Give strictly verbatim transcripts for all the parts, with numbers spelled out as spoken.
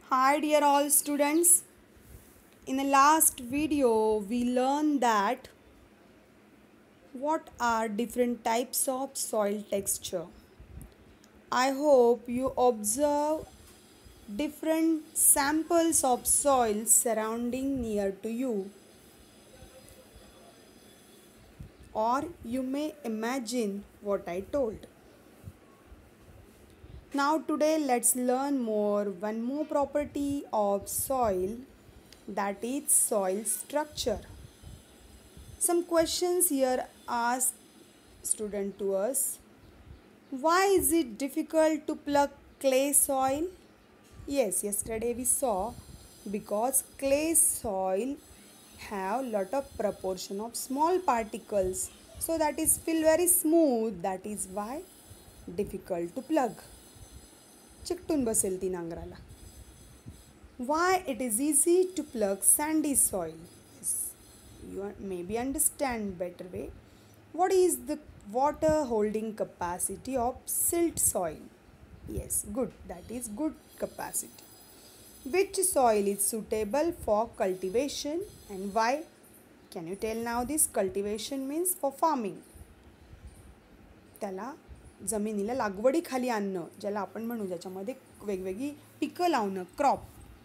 Hi dear all students. In the last video we learned that what are different types of soil texture. I hope you observe different samples of soil surrounding near to you, or you may imagine what I told. Now today let's learn more one more property of soil, that is soil structure. Some questions here ask student to us. Why is it difficult to pluck clay soil? Yes, yesterday we saw because clay soil have lot of proportion of small particles, so that is feel very smooth, that is why difficult to plug. चिकटून बसेल ती नांगराला. Why it is easy to plug sandy soil? Yes, you maybe understand better way. What is the water holding capacity of silt soil? Yes, good. That is good capacity. Which soil is suitable for cultivation and why? Can you tell now this cultivation means for farming? त्याला जमिनीला लागवडीखाली आणणं, ज्याला आपण म्हणू, ज्याच्यामध्ये वेगवेगळी पिकं लावणं, crop.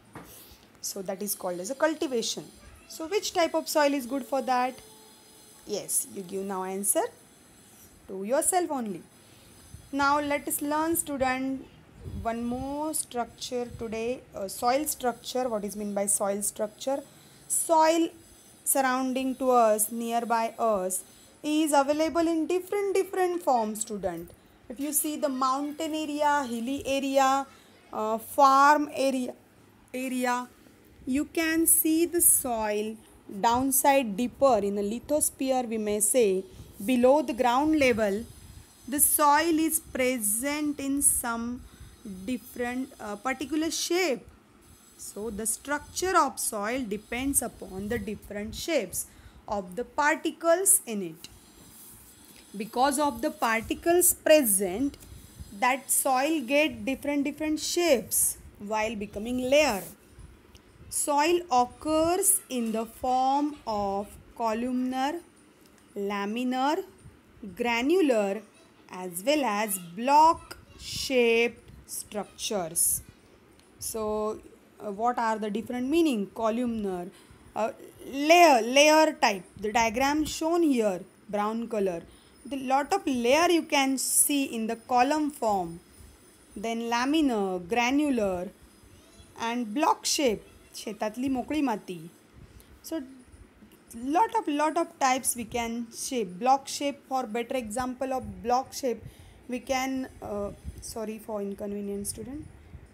So that is called as a cultivation. So which type of soil is good for that? Yes, you give now answer to yourself only. Now let us learn student one more structure today, uh, soil structure. What is mean by soil structure? Soil surrounding to us, nearby us, is available in different different forms student. If you see the mountain area, hilly area, uh, farm area area you can see the soil downside deeper in a lithosphere, we may say, below the ground level. The soil is present in some different uh, particular shape. So the structure of soil depends upon the different shapes of the particles in it. Because of the particles present, that soil get different different shapes while becoming layer. Soil occurs in the form of columnar, laminar, granular as well as block shaped structures. So uh, what are the different meaning? Columnar, uh, layer, layer type. The diagram shown here, brown color. The lot of layer you can see in the column form. Then laminar, granular and block shape, शेतातली मोकळी माती. So lot of lot of types we can shape. Block shape, for better example of block shape, we can uh, sorry for inconvenience student.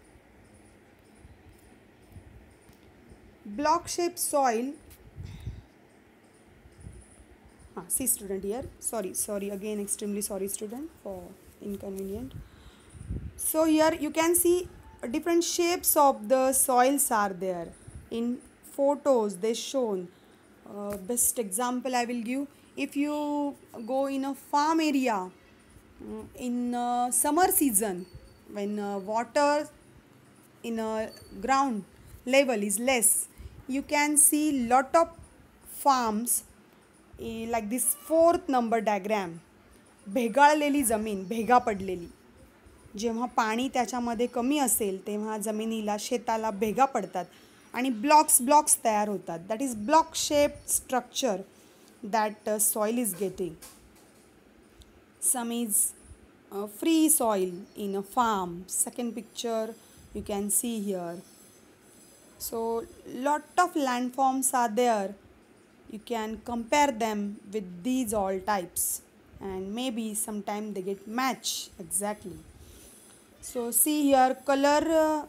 Block shape soil. Ah, see student here. Sorry, sorry again, extremely sorry student for inconvenient. So here you can see different shapes of the soils are there. In photos they shown. Uh, best example I will give. If you go in a farm area uh, in uh, summer season, when uh, water in a ground level is less, you can see lot of farms eh, like this fourth number diagram. भेगाळलेली जमीन, भेगा पडलेली. जेव्हा पाणी त्याच्यामध्ये कमी असेल तेव्हा जमिनीला, शेताला भेगा पडतात आणि ब्लॉक्स ब्लॉक्स तयार होतात. That is block shape structure that soil is getting. Some is free soil in a farm. Second picture you can see here. So lot of landforms are there. You can compare them with these all types and maybe sometime they get match exactly. So see here color uh,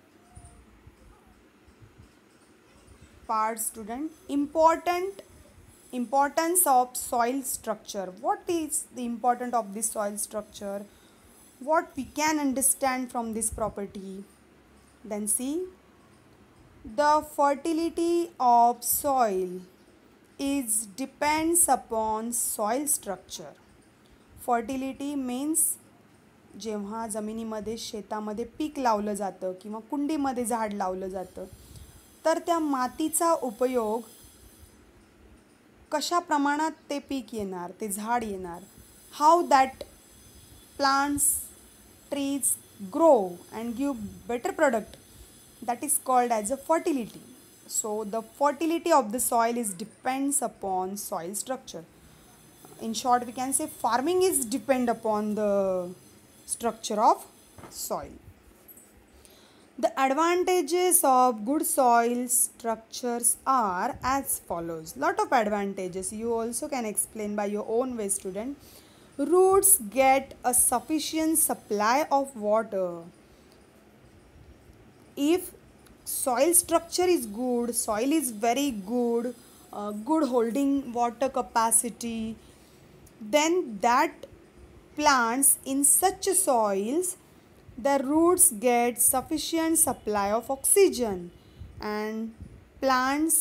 part student. Important importance of soil structure. What is the importance of this soil structure? What we can understand from this property? Then see, the fertility of soil is depends upon soil structure. Fertility means जेव्हा जमिनीमध्ये शेतामध्ये peak लावलं जातं किंवा कुंडीमध्ये झाड लावलं जातं तर त्या मातीचा उपयोग कशा प्रमाणात ते पीक येणार, ते झाड येणार, how that plants, trees grow and give better product, that is called as a fertility. So the fertility of the soil is depends upon soil structure. In short, we can say farming is depend upon the structure of soil. The advantages of good soil structures are as follows. Lot of advantages you also can explain by your own way, student. Roots get a sufficient supply of water. If soil structure is good, soil is very good, uh, good holding water capacity, then that plants in such soils, the roots get sufficient supply of oxygen, and plants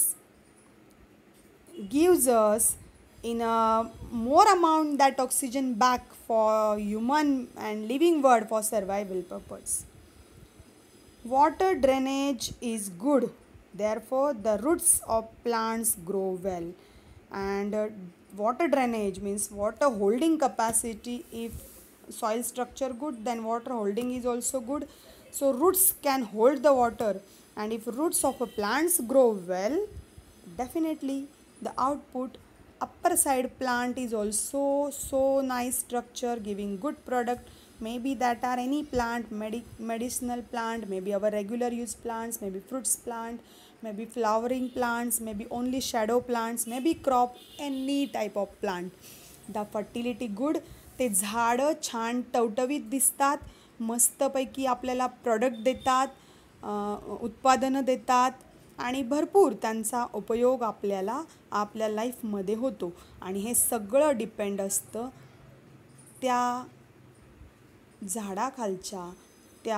gives us in a more amount that oxygen back for human and living world for survival purpose. Water drainage is good, therefore the roots of plants grow well. And uh, water drainage means water holding capacity. If soil structure good, then water holding is also good, so roots can hold the water. And if roots of a plants grow well, definitely the output upper side plant is also so nice structure giving good product. Maybe that are any plant, medi- medicinal plant, maybe our regular use plants, maybe fruits plant, maybe flowering plants, maybe only shadow plants, maybe crop, any type of plant. The fertility good, ते झाडं छान टवटवीत दिसतात, मस्तपैकी आपल्याला product देतात, उत्पादनं देतात आणि भरपूर त्यांचा उपयोग आपल्याला आपल्या लाईफमध्ये होतो. आणि हे सगळं डिपेंड असतं त्या झाडाखालच्या त्या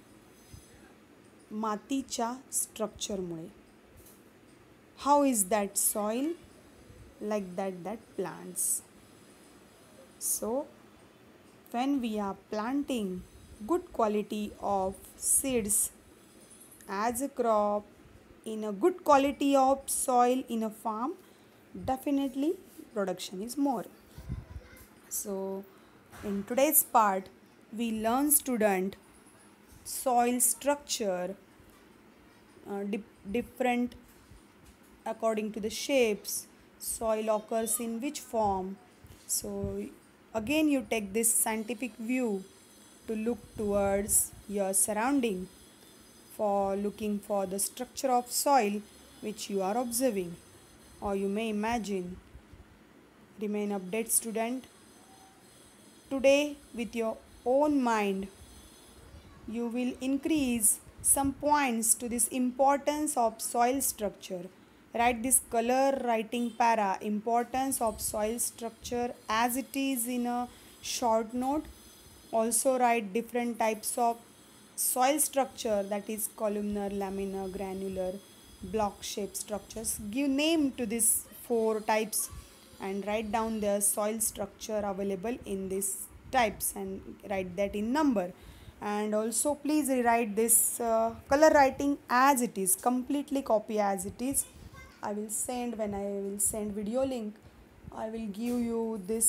मातीच्या स्ट्रक्चरमुळे. How is that soil like that that plants. So when we are planting good quality of seeds as a crop in a good quality of soil in a farm, definitely production is more. So in today's part we learn student soil structure, uh, dip- different according to the shapes soil occurs in which form. So again you take this scientific view to look towards your surrounding for looking for the structure of soil which you are observing, or you may imagine. Remain updated student. Today with your own mind you will increase some points to this importance of soil structure. Write this color writing para, importance of soil structure as it is in a short note. Also write different types of soil structure, that is columnar, laminar, granular, block shape structures. Give name to these four types and write down the soil structure available in these types and write that in number. And also please rewrite this uh, color writing as it is, completely copy as it is. I will send, when I will send video link, I will give you this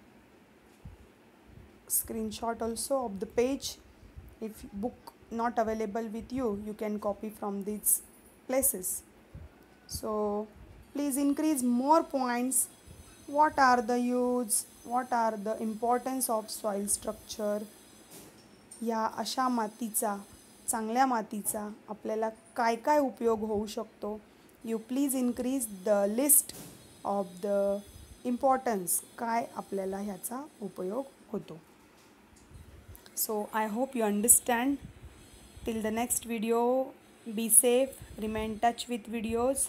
screenshot also of the page. If book not available with you, you can copy from these places. So please increase more points. What are the use, what are the importance of soil structure. या अशा मातीचा, चांगल्या मातीचा आपल्याला काय काय उपयोग होऊ शकतो. You please increase the list of the importance, काय आपल्याला ह्याचा उपयोग होतो. So I hope you understand. Till the next video, be safe, remain touch with videos.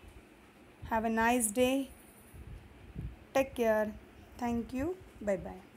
Have a nice day. Take care. Thank you. Bye bye.